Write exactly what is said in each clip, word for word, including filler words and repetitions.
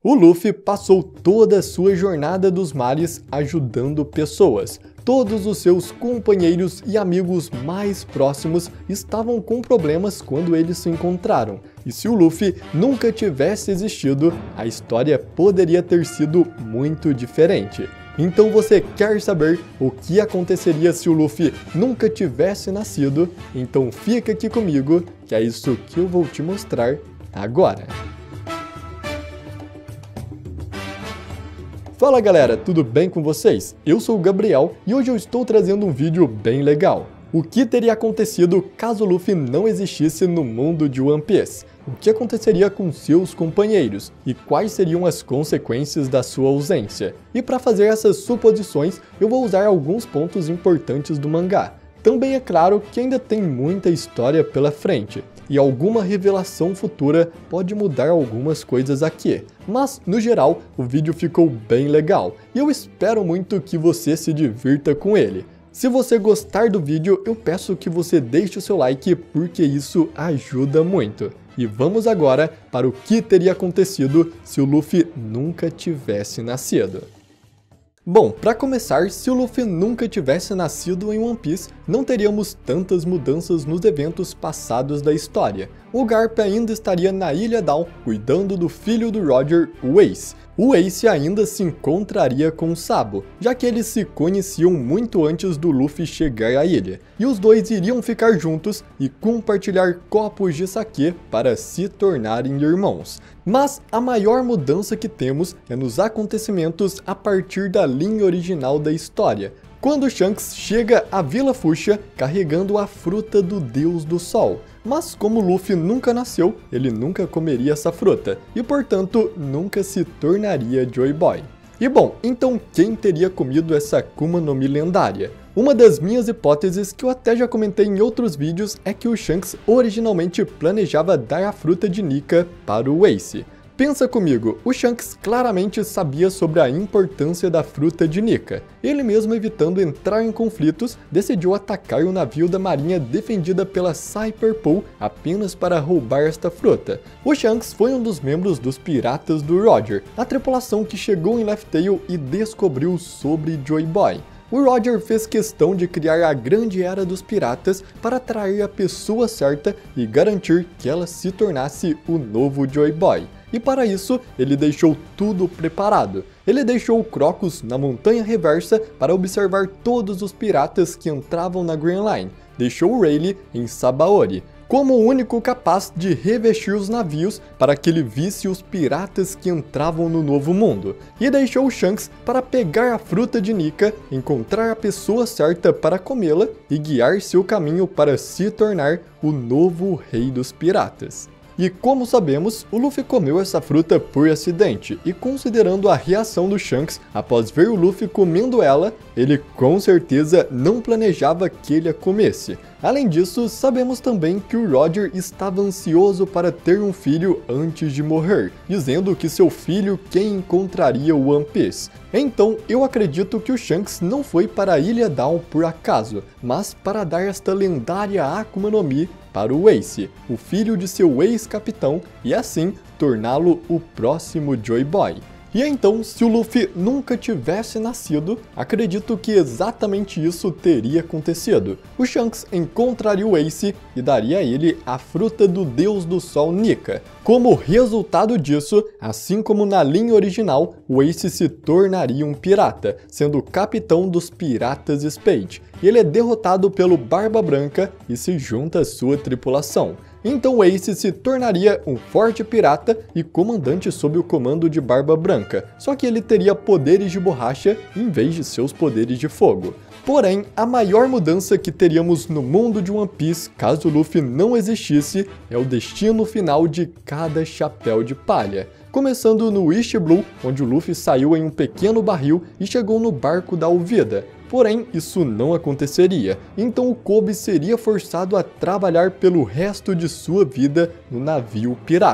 O Luffy passou toda a sua jornada dos mares ajudando pessoas. Todos os seus companheiros e amigos mais próximos estavam com problemas quando eles se encontraram. E se o Luffy nunca tivesse existido, a história poderia ter sido muito diferente. Então você quer saber o que aconteceria se o Luffy nunca tivesse nascido? Então fica aqui comigo, que é isso que eu vou te mostrar agora. Fala galera, tudo bem com vocês? Eu sou o Gabriel e hoje eu estou trazendo um vídeo bem legal. O que teria acontecido caso Luffy não existisse no mundo de One Piece? O que aconteceria com seus companheiros? E quais seriam as consequências da sua ausência? E para fazer essas suposições, eu vou usar alguns pontos importantes do mangá. Também é claro que ainda tem muita história pela frente, e alguma revelação futura pode mudar algumas coisas aqui. Mas, no geral, o vídeo ficou bem legal, e eu espero muito que você se divirta com ele. Se você gostar do vídeo, eu peço que você deixe o seu like, porque isso ajuda muito. E vamos agora para o que teria acontecido se o Luffy nunca tivesse nascido. Bom, para começar, se o Luffy nunca tivesse nascido em One Piece, não teríamos tantas mudanças nos eventos passados da história. O Garp ainda estaria na Ilha Down, cuidando do filho do Roger, o Ace. O Ace ainda se encontraria com o Sabo, já que eles se conheciam muito antes do Luffy chegar à ilha, e os dois iriam ficar juntos e compartilhar copos de saquê para se tornarem irmãos. Mas a maior mudança que temos é nos acontecimentos a partir da linha original da história, quando Shanks chega à Vila Fuchsia carregando a fruta do Deus do Sol. Mas como Luffy nunca nasceu, ele nunca comeria essa fruta, e portanto nunca se tornaria Joy Boy. E bom, então quem teria comido essa Akuma no Mi lendária? Uma das minhas hipóteses, que eu até já comentei em outros vídeos, é que o Shanks originalmente planejava dar a fruta de Nika para o Ace. Pensa comigo, o Shanks claramente sabia sobre a importância da fruta de Nika. Ele mesmo, evitando entrar em conflitos, decidiu atacar o navio da marinha defendida pela Cypher Pool apenas para roubar esta fruta. O Shanks foi um dos membros dos piratas do Roger, a tripulação que chegou em Laugh Tale e descobriu sobre Joy Boy. O Roger fez questão de criar a grande era dos piratas para atrair a pessoa certa e garantir que ela se tornasse o novo Joy Boy. E para isso, ele deixou tudo preparado. Ele deixou o Crocus na Montanha Reversa para observar todos os piratas que entravam na Grand Line. Deixou o Rayleigh em Sabaody, como o único capaz de revestir os navios para que ele visse os piratas que entravam no Novo Mundo. E deixou o Shanks para pegar a fruta de Nika, encontrar a pessoa certa para comê-la e guiar seu caminho para se tornar o novo rei dos piratas. E como sabemos, o Luffy comeu essa fruta por acidente, e considerando a reação do Shanks após ver o Luffy comendo ela, ele com certeza não planejava que ele a comesse. Além disso, sabemos também que o Roger estava ansioso para ter um filho antes de morrer, dizendo que seu filho quem encontraria o One Piece. Então eu acredito que o Shanks não foi para a Ilha Down por acaso, mas para dar esta lendária Akuma no Mi para o Ace, o filho de seu ex-capitão, e assim torná-lo o próximo Joy Boy. E então, se o Luffy nunca tivesse nascido, acredito que exatamente isso teria acontecido. O Shanks encontraria o Ace e daria a ele a fruta do Deus do Sol Nika. Como resultado disso, assim como na linha original, o Ace se tornaria um pirata, sendo o capitão dos Piratas Spade. E ele é derrotado pelo Barba Branca e se junta à sua tripulação. Então Ace se tornaria um forte pirata e comandante sob o comando de Barba Branca, só que ele teria poderes de borracha em vez de seus poderes de fogo. Porém, a maior mudança que teríamos no mundo de One Piece caso Luffy não existisse é o destino final de cada chapéu de palha. Começando no East Blue, onde o Luffy saiu em um pequeno barril e chegou no barco da Alvida. Porém, isso não aconteceria, então o Kobe seria forçado a trabalhar pelo resto de sua vida no navio pirata.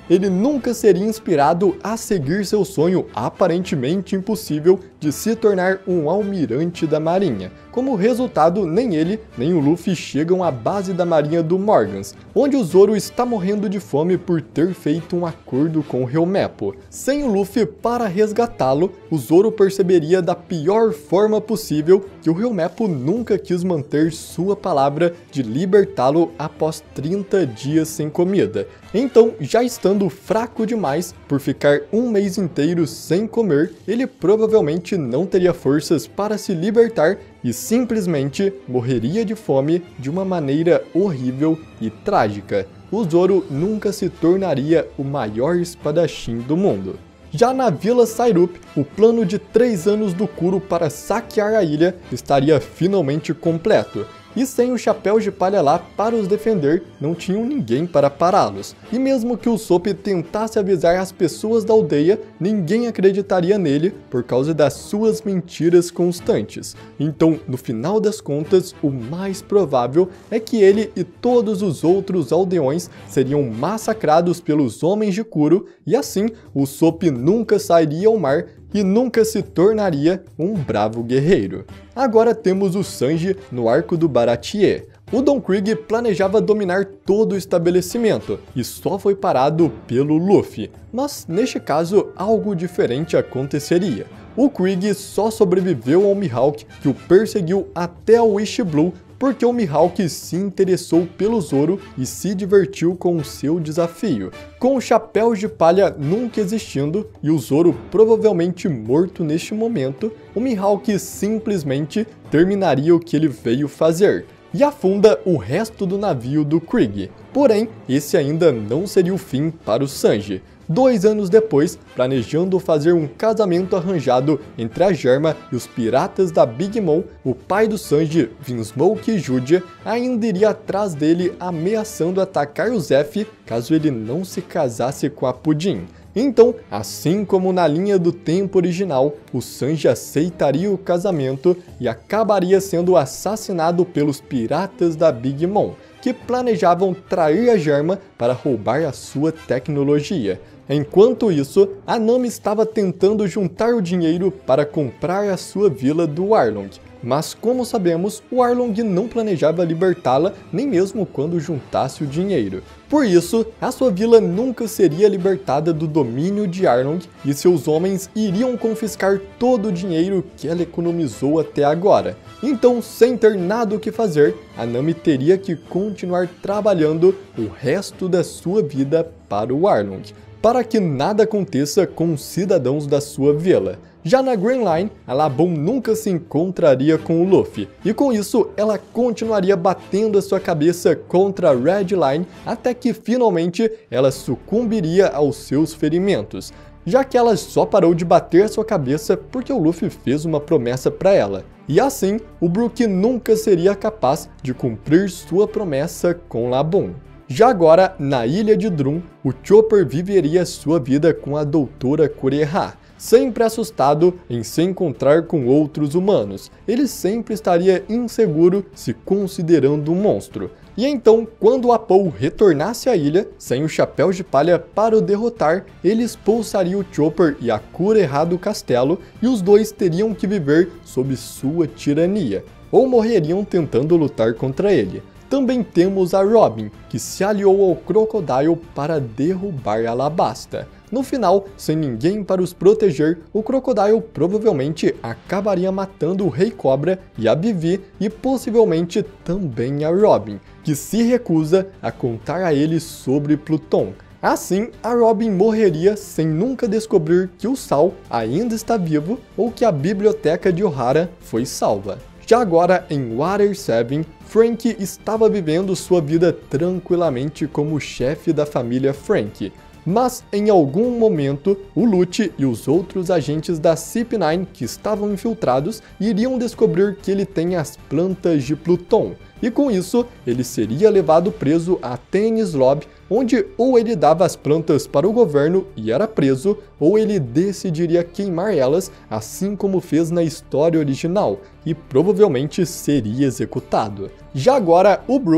ele nunca seria inspirado a seguir seu sonho aparentemente impossível de se tornar um almirante da marinha. Como resultado, nem ele nem o Luffy chegam à base da marinha do Morgans, onde o Zoro está morrendo de fome por ter feito um acordo com o Helmeppo. Sem o Luffy para resgatá-lo, o Zoro perceberia da pior forma possível que o Helmeppo nunca quis manter sua palavra de libertá-lo após trinta dias sem comida. Então, já estando fraco demais por ficar um mês inteiro sem comer, ele provavelmente não teria forças para se libertar e simplesmente morreria de fome de uma maneira horrível e trágica. O Zoro nunca se tornaria o maior espadachim do mundo. Já na Vila Sairup, o plano de três anos do Kuro para saquear a ilha estaria finalmente completo. E sem o Chapéu de Palha lá para os defender, não tinham ninguém para pará-los. E mesmo que o Usopp tentasse avisar as pessoas da aldeia, ninguém acreditaria nele por causa das suas mentiras constantes. Então, no final das contas, o mais provável é que ele e todos os outros aldeões seriam massacrados pelos homens de Kuro, e assim, o Usopp nunca sairia ao mar e nunca se tornaria um bravo guerreiro. Agora temos o Sanji no arco do Baratie. O Don Krieg planejava dominar todo o estabelecimento e só foi parado pelo Luffy, mas neste caso algo diferente aconteceria. O Krieg só sobreviveu ao Mihawk, que o perseguiu até o East Blue, porque o Mihawk se interessou pelo Zoro e se divertiu com o seu desafio. Com o Chapéu de Palha nunca existindo e o Zoro provavelmente morto neste momento, o Mihawk simplesmente terminaria o que ele veio fazer e afunda o resto do navio do Krieg. Porém, esse ainda não seria o fim para o Sanji. Dois anos depois, planejando fazer um casamento arranjado entre a Germa e os piratas da Big Mom, o pai do Sanji, Vinsmoke Judia, ainda iria atrás dele ameaçando atacar o Zeff caso ele não se casasse com a Pudding. Então, assim como na linha do tempo original, o Sanji aceitaria o casamento e acabaria sendo assassinado pelos piratas da Big Mom, que planejavam trair a Germa para roubar a sua tecnologia. Enquanto isso, a Nami estava tentando juntar o dinheiro para comprar a sua vila do Arlong. Mas como sabemos, o Arlong não planejava libertá-la nem mesmo quando juntasse o dinheiro. Por isso, a sua vila nunca seria libertada do domínio de Arlong e seus homens iriam confiscar todo o dinheiro que ela economizou até agora. Então, sem ter nada o que fazer, a Nami teria que continuar trabalhando o resto da sua vida para o Arlong, para que nada aconteça com os cidadãos da sua vila. Já na Grand Line, a Labum nunca se encontraria com o Luffy, e com isso ela continuaria batendo a sua cabeça contra a Red Line até que finalmente ela sucumbiria aos seus ferimentos, já que ela só parou de bater a sua cabeça porque o Luffy fez uma promessa para ela. E assim, o Brook nunca seria capaz de cumprir sua promessa com Labum. Já agora, na ilha de Drum, o Chopper viveria sua vida com a doutora Kureha, sempre assustado em se encontrar com outros humanos. Ele sempre estaria inseguro se considerando um monstro. E então, quando Apou retornasse à ilha, sem o Chapéu de Palha para o derrotar, ele expulsaria o Chopper e a Kureha do castelo, e os dois teriam que viver sob sua tirania, ou morreriam tentando lutar contra ele. Também temos a Robin, que se aliou ao Crocodile para derrubar Alabasta. No final, sem ninguém para os proteger, o Crocodile provavelmente acabaria matando o Rei Cobra e a Vivi, e possivelmente também a Robin, que se recusa a contar a ele sobre Pluton. Assim, a Robin morreria sem nunca descobrir que o Sal ainda está vivo ou que a biblioteca de Ohara foi salva. Já agora, em Water sete, Franky estava vivendo sua vida tranquilamente como chefe da família Franky. Mas, em algum momento, o Lute e os outros agentes da C I P nove que estavam infiltrados iriam descobrir que ele tem as plantas de Pluton. E com isso, ele seria levado preso a Tennis Lobby, onde ou ele dava as plantas para o governo e era preso, ou ele decidiria queimar elas, assim como fez na história original, e provavelmente seria executado. Já agora, o Brook,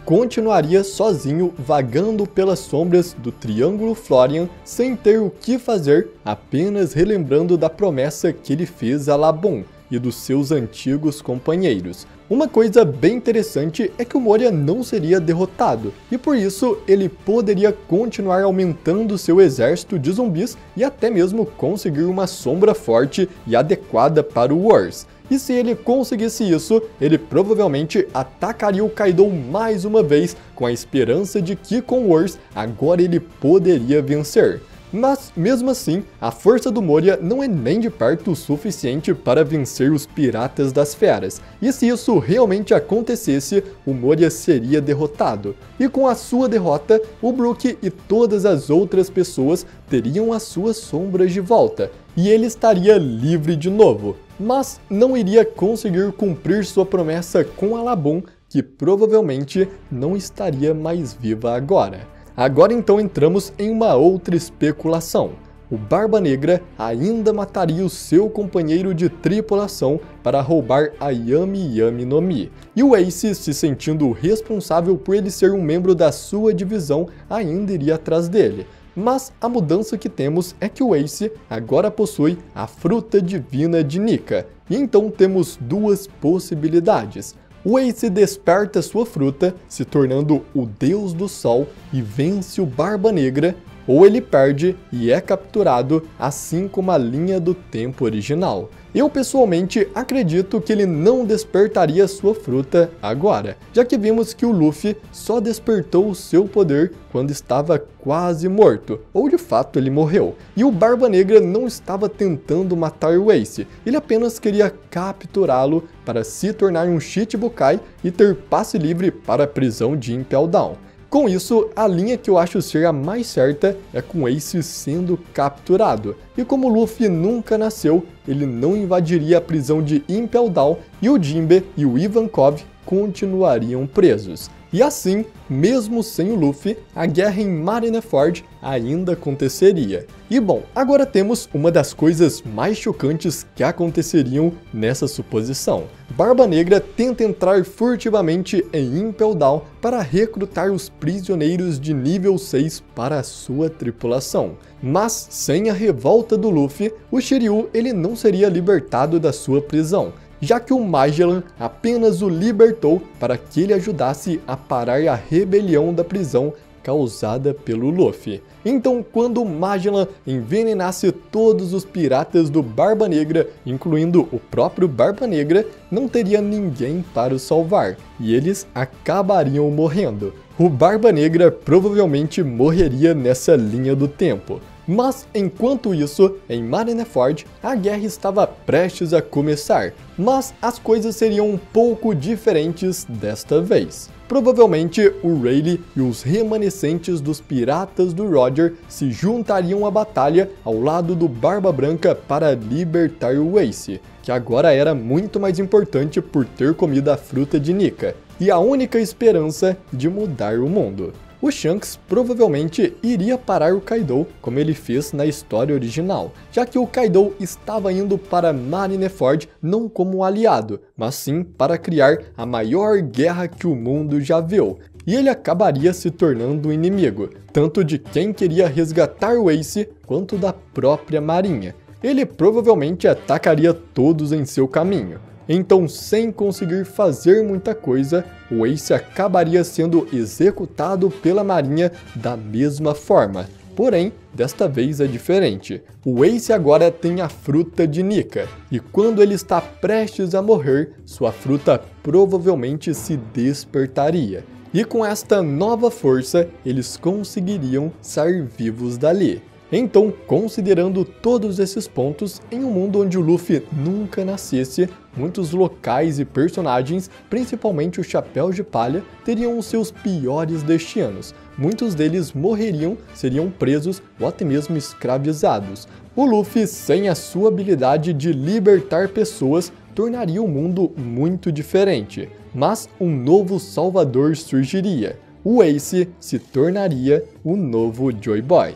continuaria sozinho vagando pelas sombras do Triângulo Florian sem ter o que fazer, apenas relembrando da promessa que ele fez a Labum e dos seus antigos companheiros. Uma coisa bem interessante é que o Moria não seria derrotado, e por isso ele poderia continuar aumentando seu exército de zumbis e até mesmo conseguir uma sombra forte e adequada para o Wars. E se ele conseguisse isso, ele provavelmente atacaria o Kaido mais uma vez, com a esperança de que com o Wars agora ele poderia vencer. Mas, mesmo assim, a força do Moria não é nem de perto o suficiente para vencer os Piratas das Feras, e se isso realmente acontecesse, o Moria seria derrotado. E com a sua derrota, o Brook e todas as outras pessoas teriam as suas sombras de volta, e ele estaria livre de novo. Mas não iria conseguir cumprir sua promessa com a Labum, que provavelmente não estaria mais viva agora. Agora então entramos em uma outra especulação. O Barba Negra ainda mataria o seu companheiro de tripulação para roubar a Yami Yami no Mi. E o Ace, se sentindo responsável por ele ser um membro da sua divisão, ainda iria atrás dele. Mas a mudança que temos é que o Ace agora possui a fruta divina de Nika. E então temos duas possibilidades. O Ace desperta sua fruta, se tornando o Deus do Sol e vence o Barba Negra, ou ele perde e é capturado, assim como a linha do tempo original. Eu pessoalmente acredito que ele não despertaria sua fruta agora, já que vimos que o Luffy só despertou o seu poder quando estava quase morto, ou de fato ele morreu. E o Barba Negra não estava tentando matar o Ace, ele apenas queria capturá-lo para se tornar um Shichibukai e ter passe livre para a prisão de Impel Down. Com isso, a linha que eu acho ser a mais certa é com o Ace sendo capturado. E como o Luffy nunca nasceu, ele não invadiria a prisão de Impel Down e o Jinbe e o Ivankov continuariam presos. E assim, mesmo sem o Luffy, a guerra em Marineford ainda aconteceria. E bom, agora temos uma das coisas mais chocantes que aconteceriam nessa suposição. Barba Negra tenta entrar furtivamente em Impel Down para recrutar os prisioneiros de nível seis para a sua tripulação. Mas, sem a revolta do Luffy, o Shiryu ele não seria libertado da sua prisão, já que o Magellan apenas o libertou para que ele ajudasse a parar a rebelião da prisão causada pelo Luffy. Então, quando Magellan envenenasse todos os piratas do Barba Negra, incluindo o próprio Barba Negra, não teria ninguém para o salvar, e eles acabariam morrendo. O Barba Negra provavelmente morreria nessa linha do tempo. Mas, enquanto isso, em Marineford, a guerra estava prestes a começar, mas as coisas seriam um pouco diferentes desta vez. Provavelmente, o Rayleigh e os remanescentes dos piratas do Roger se juntariam à batalha ao lado do Barba Branca para libertar o Ace, que agora era muito mais importante por ter comido a fruta de Nika, e a única esperança de mudar o mundo. O Shanks provavelmente iria parar o Kaido, como ele fez na história original, já que o Kaido estava indo para Marineford não como um aliado, mas sim para criar a maior guerra que o mundo já viu, e ele acabaria se tornando um inimigo, tanto de quem queria resgatar o Ace, quanto da própria marinha. Ele provavelmente atacaria todos em seu caminho. Então, sem conseguir fazer muita coisa, o Ace acabaria sendo executado pela marinha da mesma forma. Porém, desta vez é diferente. O Ace agora tem a fruta de Nika, e quando ele está prestes a morrer, sua fruta provavelmente se despertaria. E com esta nova força, eles conseguiriam sair vivos dali. Então, considerando todos esses pontos, em um mundo onde o Luffy nunca nascesse, muitos locais e personagens, principalmente os Chapéus de Palha, teriam os seus piores destinos. Muitos deles morreriam, seriam presos ou até mesmo escravizados. O Luffy, sem a sua habilidade de libertar pessoas, tornaria o mundo muito diferente. Mas um novo salvador surgiria. O Ace se tornaria o novo Joy Boy.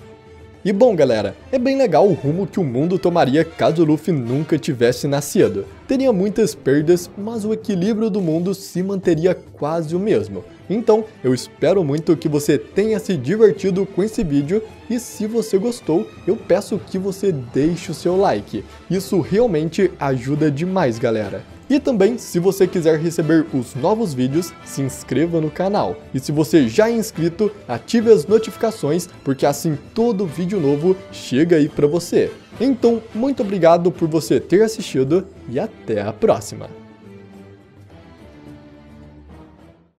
E bom galera, é bem legal o rumo que o mundo tomaria caso o Luffy nunca tivesse nascido. Teria muitas perdas, mas o equilíbrio do mundo se manteria quase o mesmo. Então, eu espero muito que você tenha se divertido com esse vídeo e se você gostou, eu peço que você deixe o seu like. Isso realmente ajuda demais, galera. E também, se você quiser receber os novos vídeos, se inscreva no canal. E se você já é inscrito, ative as notificações, porque assim todo vídeo novo chega aí pra você. Então, muito obrigado por você ter assistido e até a próxima!